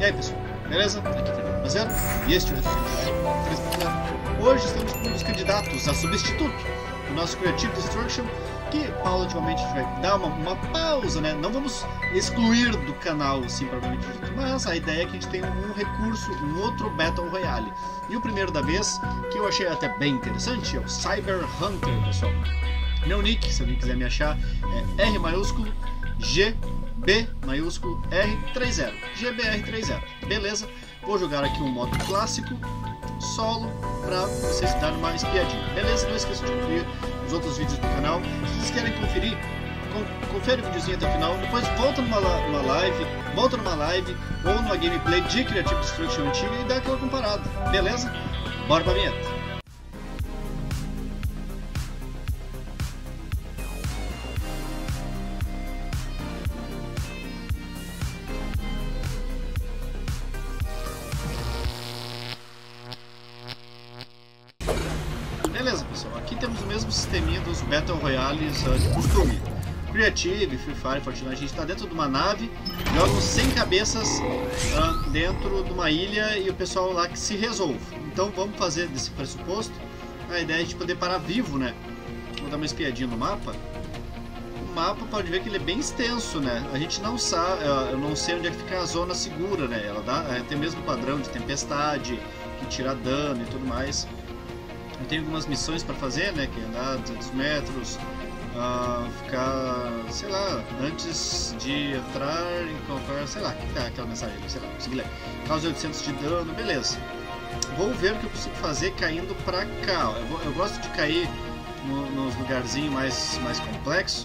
E aí pessoal, beleza? Aqui é Fernando Mazero e este é o Retrospect 3.0. Hoje estamos com um dos candidatos a substituto do nosso Creative Destruction, que paulatinamente a gente vai dar uma pausa, né? Não vamos excluir do canal, assim, provavelmente dito, mas a ideia é que a gente tenha um recurso, um outro Battle Royale. E o primeiro da vez, que eu achei até bem interessante, é o Cyber Hunter, pessoal. Meu nick, se alguém quiser me achar, é R maiúsculo G B maiúsculo R30, GBR30, beleza? Vou jogar aqui um modo clássico, solo, pra vocês darem uma espiadinha, beleza? Não esqueçam de conferir os outros vídeos do canal. Se vocês querem conferir, confere o videozinho até o final, depois volta numa live ou numa gameplay de Creative Destruction antiga e dá aquela comparada, beleza? Bora pra vinheta! Beleza, pessoal, aqui temos o mesmo sisteminha dos Battle Royales de costume. Creative, Free Fire, Fortnite, a gente está dentro de uma nave, jogam 100 cabeças dentro de uma ilha e o pessoal lá que se resolve. Então vamos fazer desse pressuposto, a ideia é a gente poder parar vivo, né? Vou dar uma espiadinha no mapa. O mapa pode ver que ele é bem extenso, né? A gente não sabe, eu não sei onde é que fica a zona segura, né? Ela tem o mesmo padrão de tempestade, que tira dano e tudo mais. Eu tenho algumas missões para fazer, né? Que é andar 200 metros, ficar, sei lá, antes de entrar em qualquer, sei lá, que tá aquela mensagem, sei lá, consegui ler. Causa 800 de dano, beleza. Vou ver o que eu consigo fazer caindo pra cá. Eu gosto de cair nos lugarzinhos mais complexo,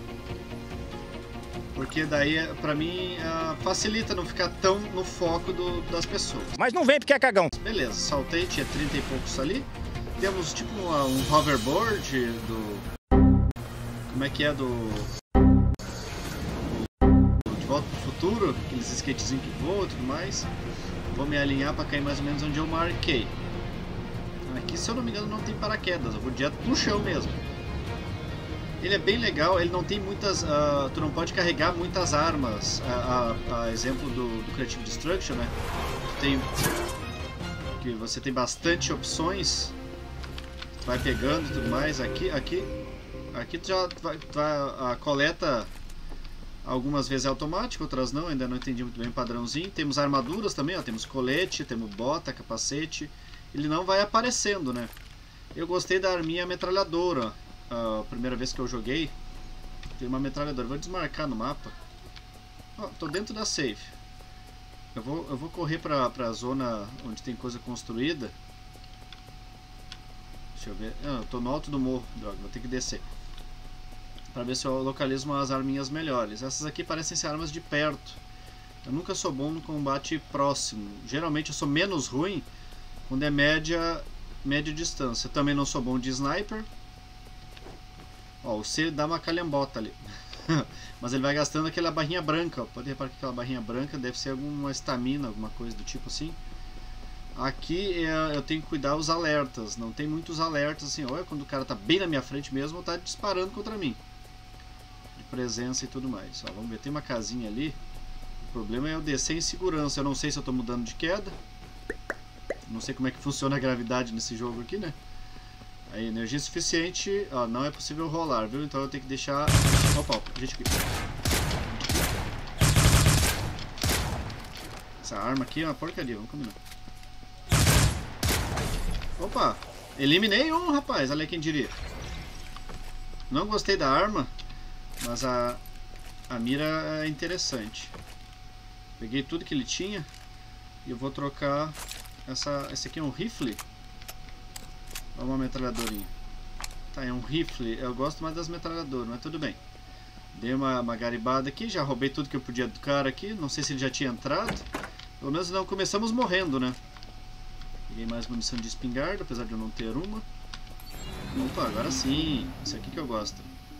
porque daí, pra mim, facilita não ficar tão no foco das pessoas. Mas não vem porque é cagão. Beleza, saltei, tinha 30 e poucos ali. Temos tipo um hoverboard do... Como é que é? De Volta pro Futuro, aqueles skatezinhos que voam e tudo mais. Vou me alinhar para cair mais ou menos onde eu marquei. Aqui, se eu não me engano, não tem paraquedas, eu vou direto pro chão mesmo. Ele é bem legal, ele não tem muitas... tu não pode carregar muitas armas, a exemplo do Creative Destruction, né? Que você tem bastante opções. Vai pegando e tudo mais. Aqui tu já a coleta algumas vezes é automática, outras não, ainda não entendi muito bem o padrãozinho. Temos armaduras também, ó, temos colete, temos bota, capacete. Ele não vai aparecendo, né? Eu gostei da arminha metralhadora. A primeira vez que eu joguei, tem uma metralhadora. Vou desmarcar no mapa. Ó, tô dentro da safe. Eu vou correr pra zona onde tem coisa construída. Deixa eu ver. Eu tô no alto do morro, droga, vou ter que descer para ver se eu localizo umas arminhas melhores. Essas aqui parecem ser armas de perto. Eu nunca sou bom no combate próximo. Geralmente eu sou menos ruim quando é média distância. Eu também não sou bom de sniper. Ó, o C dá uma calhambota ali. Mas ele vai gastando aquela barrinha branca. Ó. Pode reparar que aquela barrinha branca deve ser alguma estamina, alguma coisa do tipo assim. Aqui eu tenho que cuidar os alertas. Não tem muitos alertas assim. Olha quando o cara tá bem na minha frente mesmo ou tá disparando contra mim. De presença e tudo mais. Ó, vamos ver, tem uma casinha ali. O problema é eu descer em segurança. Eu não sei se eu tô mudando de queda. Não sei como é que funciona a gravidade nesse jogo aqui, né? Aí, energia suficiente. Ó, não é possível rolar, viu? Então eu tenho que deixar... Opa, gente aqui. Essa arma aqui é uma porcaria, vamos combinar. Opa, eliminei um, rapaz, olha quem diria. Não gostei da arma, mas a mira é interessante. Peguei tudo que ele tinha e eu vou trocar esse aqui é um rifle ou uma metralhadorinha? Tá, é um rifle, eu gosto mais das metralhadoras, mas tudo bem. Dei uma garibada aqui, já roubei tudo que eu podia do cara aqui, não sei se ele já tinha entrado. Pelo menos não começamos morrendo, né? Peguei mais munição de espingarda, apesar de eu não ter uma. Opa, agora sim. Isso aqui que eu gosto.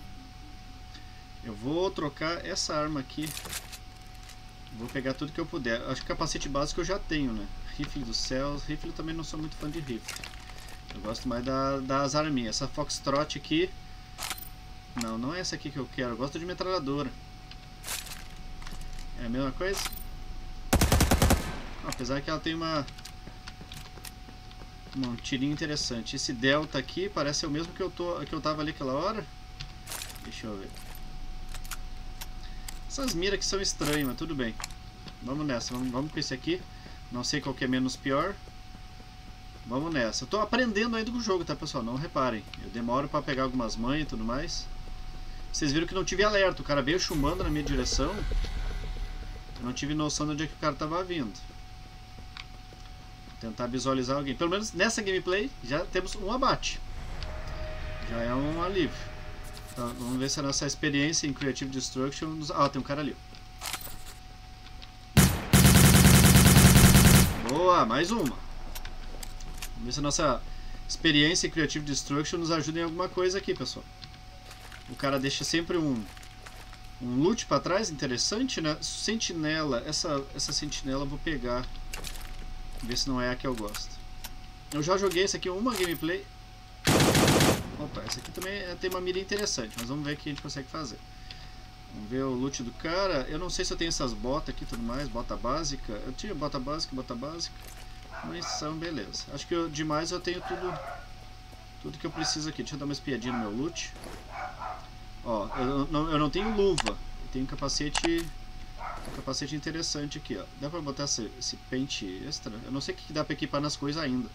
Eu vou trocar essa arma aqui. Vou pegar tudo que eu puder. Acho que capacete básico eu já tenho, né? Rifle dos céus. Rifle eu também não sou muito fã de rifle. Eu gosto mais das arminhas. Essa Foxtrot aqui... Não é essa aqui que eu quero. Eu gosto de metralhadora. É a mesma coisa? Apesar que ela tem um tirinho interessante. Esse delta aqui parece ser o mesmo que eu tava ali aquela hora. Deixa eu ver. Essas miras aqui são estranhas, mas tudo bem. Vamos nessa, vamos com esse aqui. Não sei qual que é menos pior. Vamos nessa. Eu tô aprendendo ainda com o jogo, tá, pessoal? Não reparem. Eu demoro pra pegar algumas manhas e tudo mais. Vocês viram que não tive alerta. O cara veio chumbando na minha direção. Eu não tive noção de onde é que o cara tava vindo. Vou tentar visualizar alguém. Pelo menos nessa gameplay já temos um abate. Já é um alívio. Então, vamos ver se a nossa experiência em Creative Destruction nos... Ah, tem um cara ali. Boa, mais uma. Vamos ver se a nossa experiência em Creative Destruction nos ajuda em alguma coisa aqui, pessoal. O cara deixa sempre um loot pra trás, interessante, né? Sentinela, essa sentinela eu vou pegar. Ver se não é a que eu gosto. Eu já joguei esse aqui uma gameplay. Opa, essa aqui também tem uma mira interessante, mas vamos ver o que a gente consegue fazer. Vamos ver o loot do cara. Eu não sei se eu tenho essas botas aqui e tudo mais, bota básica. Eu tinha bota básica, mas são beleza. Acho que demais eu tenho tudo que eu preciso aqui. Deixa eu dar uma espiadinha no meu loot. Ó, eu não tenho luva. Eu tenho um capacete interessante aqui, ó. Dá pra botar esse pente extra? Eu não sei o que dá pra equipar nas coisas ainda.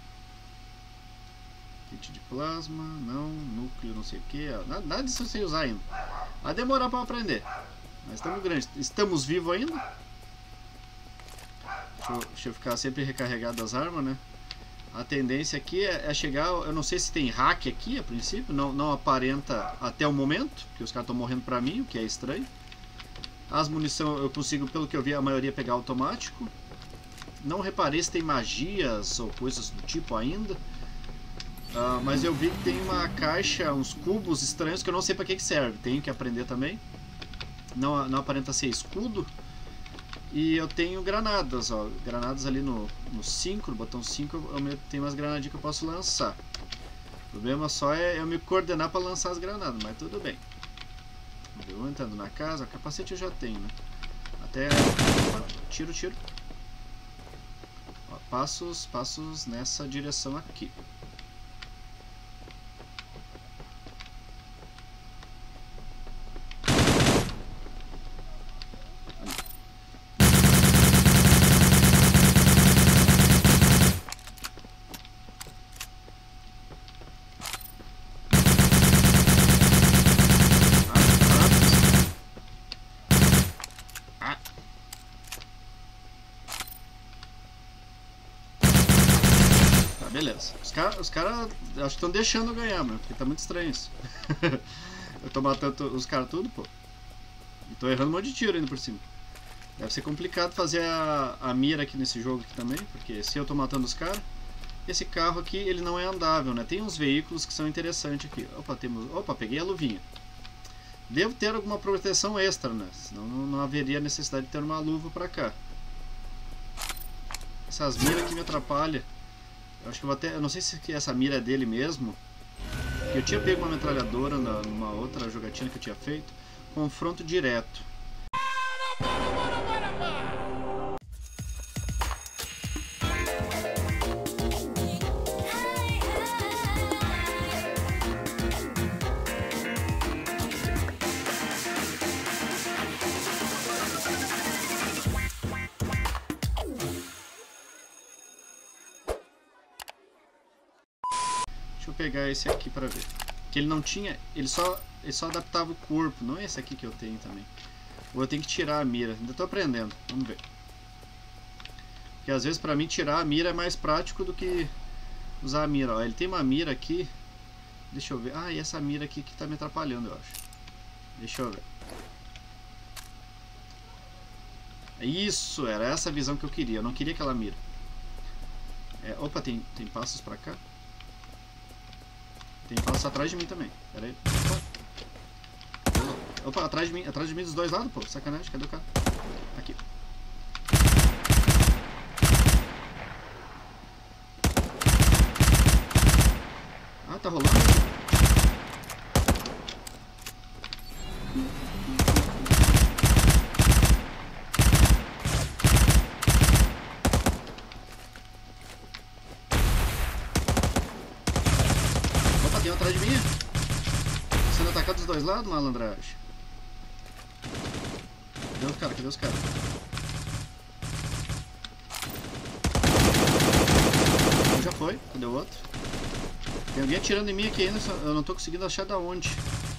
Kit de plasma, não, núcleo, não sei o que, nada disso eu sei usar ainda. Vai demorar para aprender, mas estamos grandes, estamos vivos ainda. Deixa eu ficar sempre recarregado das armas, né? A tendência aqui é chegar, eu não sei se tem hack aqui a princípio, não aparenta até o momento, porque os caras estão morrendo pra mim, o que é estranho. As munições eu consigo, pelo que eu vi, a maioria pegar automático. Não reparei se tem magias ou coisas do tipo ainda. Mas eu vi que tem uma caixa, uns cubos estranhos que eu não sei para que serve. Tenho que aprender também. Não aparenta ser escudo. E eu tenho granadas, ó. Granadas ali no 5, no botão 5, tem umas granadinhas que eu posso lançar. O problema só é eu me coordenar para lançar as granadas, mas tudo bem. Eu entrando na casa, capacete eu já tenho, né? Até... Tiro. Ó, passos nessa direção aqui. Beleza. Os caras acho que estão deixando eu ganhar, mano, porque tá muito estranho isso. Eu tô matando os caras tudo, pô. E tô errando um monte de tiro ainda por cima. Deve ser complicado fazer a mira aqui nesse jogo aqui também, porque se eu tô matando os caras... Esse carro aqui, ele não é andável, né? Tem uns veículos que são interessantes aqui. Opa, peguei a luvinha. Devo ter alguma proteção extra, né? Senão não haveria necessidade de ter uma luva pra cá. Essas miras aqui me atrapalham. Eu acho que eu vou até... Eu não sei se essa mira é dele mesmo. Eu tinha pego uma metralhadora numa outra jogatina que eu tinha feito. Confronto direto. Deixa eu pegar esse aqui pra ver. Que ele não tinha... Ele só adaptava o corpo. Não é esse aqui que eu tenho também. Ou eu tenho que tirar a mira. Ainda tô aprendendo. Vamos ver. Porque às vezes pra mim tirar a mira é mais prático do que usar a mira. Ó, ele tem uma mira aqui. Deixa eu ver. Ah, e essa mira aqui que tá me atrapalhando, eu acho. Deixa eu ver. Isso, era essa a visão que eu queria. Eu não queria aquela mira. Opa, tem passos pra cá. Tem passos atrás de mim também. Pera aí. Opa, atrás de mim dos dois lados, pô. Sacanagem, cadê o cara? Aqui. Ah, tá rolando. dois lados, malandragem. Cadê os caras? Cadê os caras? Um já foi. Cadê o outro? Tem alguém atirando em mim aqui ainda, eu não tô conseguindo achar da onde.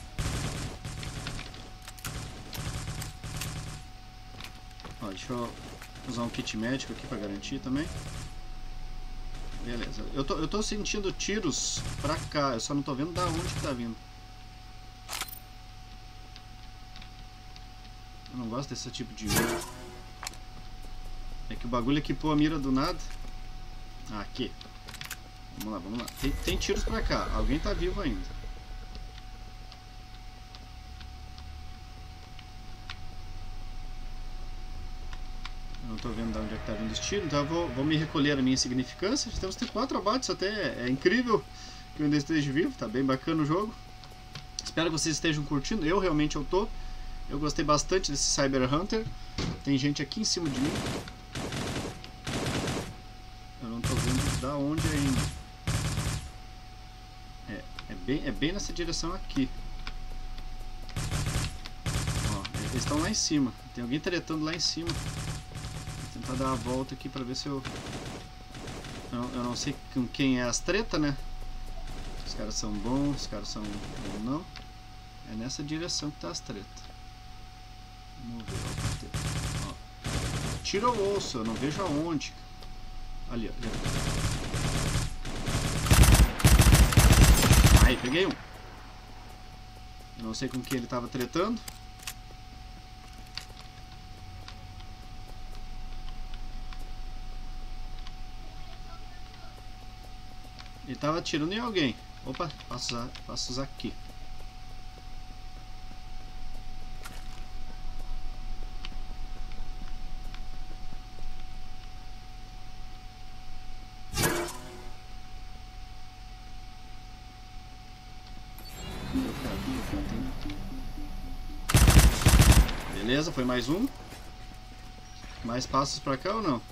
Ó, deixa eu usar um kit médico aqui pra garantir também. Beleza. Eu tô sentindo tiros pra cá, eu só não tô vendo da onde que tá vindo. Eu não gosto desse tipo de mira. É que o bagulho equipou a mira do nada. Ah, aqui. Vamos lá, vamos lá. Tem tiros pra cá. Alguém tá vivo ainda. Eu não tô vendo de onde é que tá vindo os tiros, então eu vou me recolher a minha insignificância. Já temos 4 abates até. É incrível que eu ainda esteja vivo. Tá bem bacana o jogo. Espero que vocês estejam curtindo. Eu realmente tô. Eu gostei bastante desse Cyber Hunter. Tem gente aqui em cima de mim. Eu não tô vendo da onde ainda. É bem nessa direção aqui. Ó, eles estão lá em cima. Tem alguém tretando lá em cima. Vou tentar dar a volta aqui pra ver se eu não sei com quem é as tretas, né? Os caras são bons, os caras são ou não. É nessa direção que tá as tretas. Vamos ver. Ó. Tira o osso, eu não vejo aonde. Ali, ó. Aí, peguei um. Eu não sei com quem ele tava tretando. Ele tava atirando em alguém. Opa, posso usar aqui. Beleza, foi mais um. Mais passos pra cá ou não?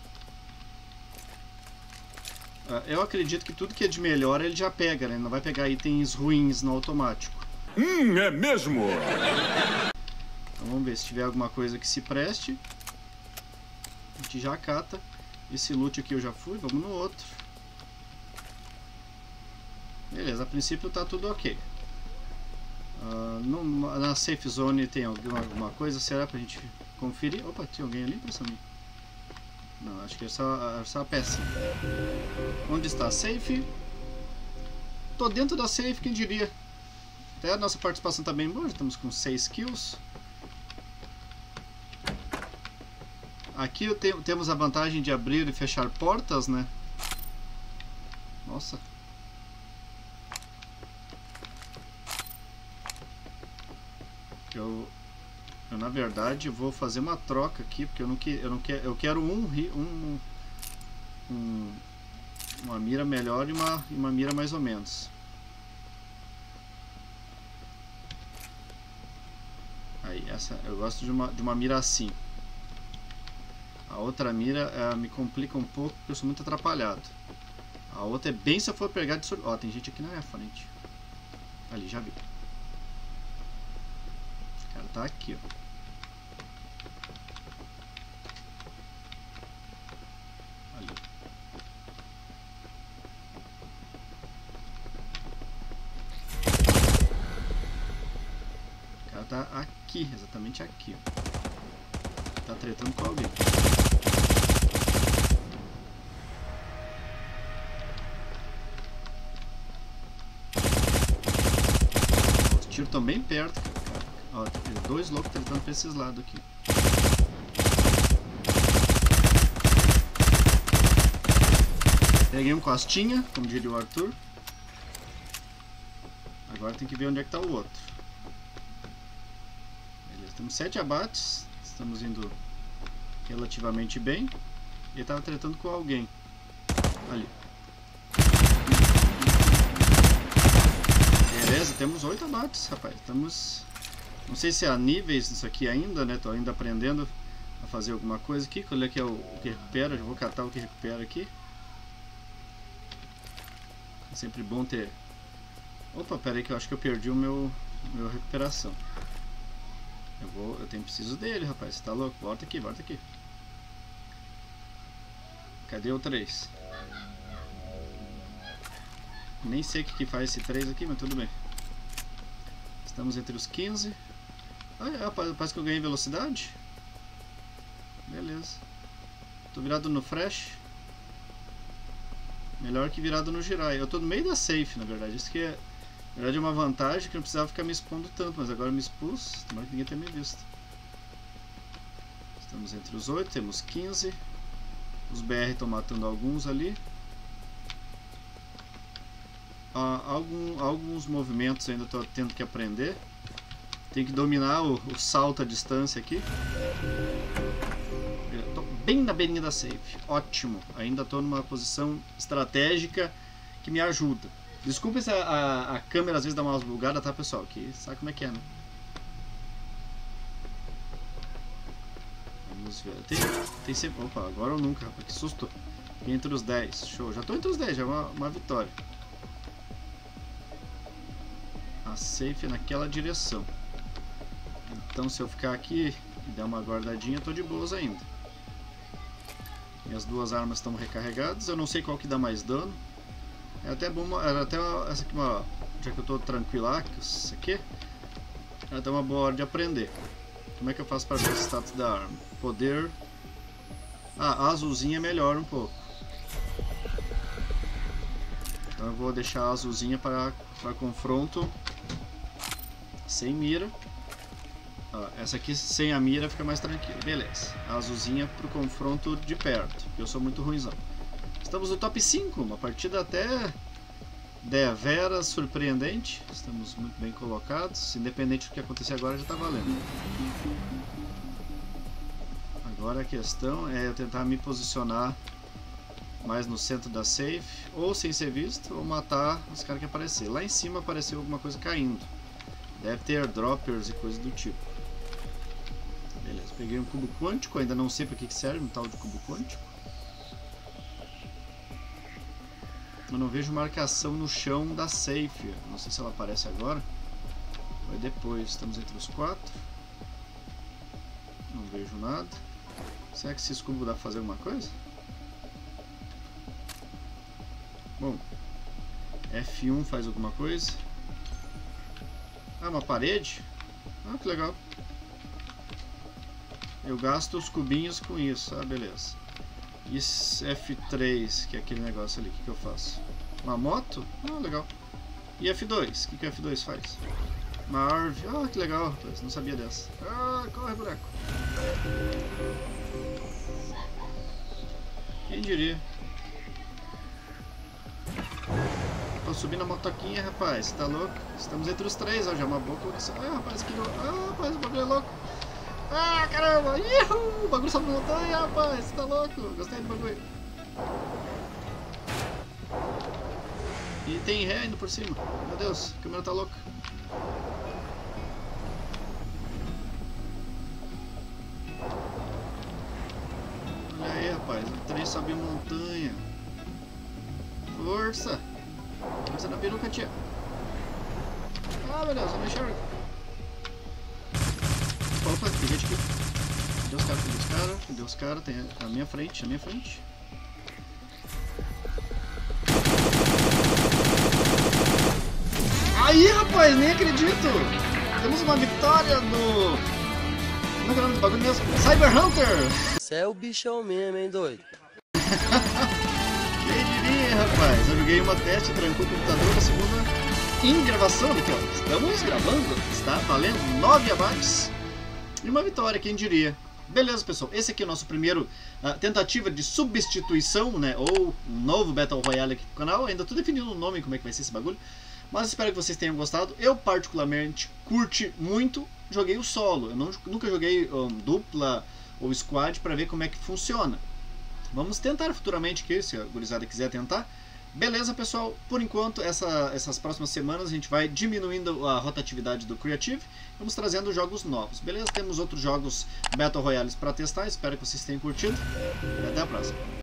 Eu acredito que tudo que é de melhor ele já pega, né? Não vai pegar itens ruins no automático. É mesmo? Então vamos ver se tiver alguma coisa que se preste. A gente já cata. Esse loot aqui eu já fui, vamos no outro. Beleza, a princípio tá tudo ok. Na safe zone tem alguma coisa? Será pra gente conferir? Opa, tinha alguém ali? Pensa mim. Não, acho que é só a peça. Onde está a safe? Tô dentro da safe, quem diria? Até a nossa participação tá bem boa, já estamos com 6 kills. Aqui temos a vantagem de abrir e fechar portas, né? Nossa. Eu na verdade vou fazer uma troca aqui, porque eu quero uma mira melhor e uma mira mais ou menos. Aí, eu gosto de uma mira assim. A outra mira me complica um pouco, porque eu sou muito atrapalhado. A outra é bem se eu for pegar de surpresa. Ó, tem gente aqui na minha frente. Ali, já vi. O cara tá aqui, ó. Ali. O cara tá aqui, exatamente aqui, ó. Tá tretando com alguém. Os tiros estão bem perto, cara. Ó, tem 2 loucos tretando pra esses lados aqui. Peguei um costinha, como diria o Arthur. Agora tem que ver onde é que tá o outro. Beleza, temos 7 abates. Estamos indo relativamente bem. Ele estava tretando com alguém. Ali. Beleza, temos 8 abates, rapaz. Estamos... Não sei se há níveis nisso aqui ainda, né? Tô ainda aprendendo a fazer alguma coisa aqui. Olha aqui o que recupera. Eu vou catar o que recupera aqui. É sempre bom ter... Opa, pera aí que eu acho que eu perdi o meu Meu recuperação. Eu preciso dele, rapaz. Você tá louco? Volta aqui, volta aqui. Cadê o 3? Nem sei o que faz esse 3 aqui, mas tudo bem. Estamos entre os 15. Ah, parece que eu ganhei velocidade. Beleza. Tô virado no fresh. Melhor que virado no Jirai. Eu tô no meio da safe, na verdade. Isso que é, na verdade, é uma vantagem, que eu não precisava ficar me expondo tanto. Mas agora eu me expus. Tomara que ninguém tenha me visto. Estamos entre os 8, temos 15. Os BR estão matando alguns ali. Alguns movimentos ainda estou tendo que aprender. Tenho que dominar o salto à distância aqui. Estou bem na beirinha da safe. Ótimo. Ainda estou numa posição estratégica que me ajuda. Desculpa se a câmera às vezes dá uma bugada, tá, pessoal? Que sabe como é que é, né? Vamos ver. Tem sempre... Opa, agora ou nunca, rapaz. Que susto. Entre os 10. Show. Já estou entre os 10. Já é uma vitória. A safe naquela direção. Então se eu ficar aqui e der uma guardadinha, tô de boas ainda. Minhas duas armas estão recarregadas. Eu não sei qual que dá mais dano. É até bom, era até essa aqui, já que eu tô tranquila, isso aqui é até uma boa hora de aprender. Como é que eu faço para ver o status da arma? Poder. A azulzinha melhora um pouco. Então eu vou deixar a azulzinha para confronto sem mira. Essa aqui sem a mira fica mais tranquilo. Beleza. A azulzinha para o confronto de perto. Eu sou muito ruimzão. Estamos no top 5. Uma partida até deveras surpreendente. Estamos muito bem colocados. Independente do que acontecer agora, já está valendo. Agora a questão é eu tentar me posicionar mais no centro da safe, ou sem ser visto, ou matar os caras que aparecer. Lá em cima apareceu alguma coisa caindo. Deve ter droppers e coisa do tipo. Beleza, peguei um cubo quântico, ainda não sei para que serve um tal de cubo quântico. Eu não vejo marcação no chão da safe. Não sei se ela aparece agora ou depois. Estamos entre os 4. Não vejo nada. Será que esse cubo dá para fazer alguma coisa? Bom, F1 faz alguma coisa. Ah, uma parede? Ah, que legal. Eu gasto os cubinhos com isso. Ah, beleza. E F3, que é aquele negócio ali, o que eu faço? Uma moto? Ah, legal. E F2, o que o F2 faz? Uma árvore. Ah, que legal, rapaz, não sabia dessa. Ah, corre, boneco. Quem diria? Tô subindo a motoquinha, rapaz, tá louco? Estamos entre os 3, ó, já é uma boa condição. Ah, rapaz, que louco. Ah, rapaz, o bagulho é louco. Ah, caramba! Iuhu! O bagulho sobe na montanha, rapaz! Você tá louco? Gostei do bagulho. E tem ré indo por cima. Meu Deus, a câmera tá louca. Olha aí, rapaz. O trem sobe montanha. Força! Força na peruca, tia. Ah, meu Deus, eu não enxergo. Opa, tem gente aqui. Cadê os caras? Cadê os caras? Cadê os caras? Tem a minha frente, a minha frente. Aí, rapaz, nem acredito! Temos uma vitória do... Como é que é o nome do bagulho mesmo? Cyber Hunter! Você é o bichão mesmo, hein, doido? Quem diria, rapaz? Eu joguei uma teste, trancou o computador, a segunda em gravação aqui, ó. Estamos gravando, está valendo 9 abates. E uma vitória, quem diria. Beleza, pessoal, esse aqui é o nosso primeiro tentativa de substituição, né, ou um novo Battle Royale aqui pro canal. Ainda tô definindo o nome, como é que vai ser esse bagulho. Mas espero que vocês tenham gostado. Eu particularmente curti muito. Joguei o solo, eu nunca joguei dupla ou squad para ver como é que funciona. Vamos tentar futuramente aqui, se a gurizada quiser tentar. Beleza, pessoal, por enquanto, essas próximas semanas a gente vai diminuindo a rotatividade do Creative. Vamos trazendo jogos novos, beleza? Temos outros jogos Battle Royales para testar, espero que vocês tenham curtido. E até a próxima.